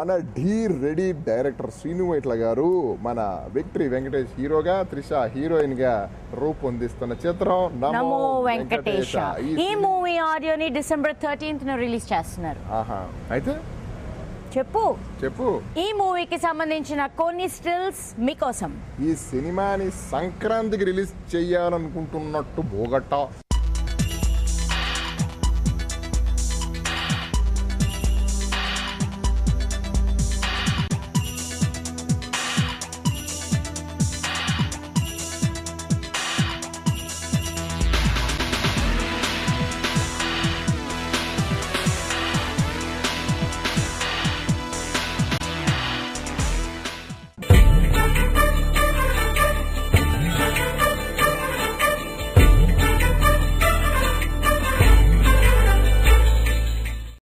మన ఢీ ready director Srinu Vaitla గారు మన విక్టరీ వెంకటేష్ హీరోగా, త్రిష హీరోయిన్ గా రూపొందిస్తున్న చిత్రం నమో వెంకటేశ. ఈ మూవీ ఆడియోని December 13th రిలీజ్ చేస్తున్నారు. అయితే చెప్పు ఈ మూవీకి సంబంధించిన కొన్ని స్టిల్స్ మీకోసం. ఈ సినిమాని సంక్రాంతికి రిలీజ్ చేయాలనుకుంటున్నట్టు బోగట్టా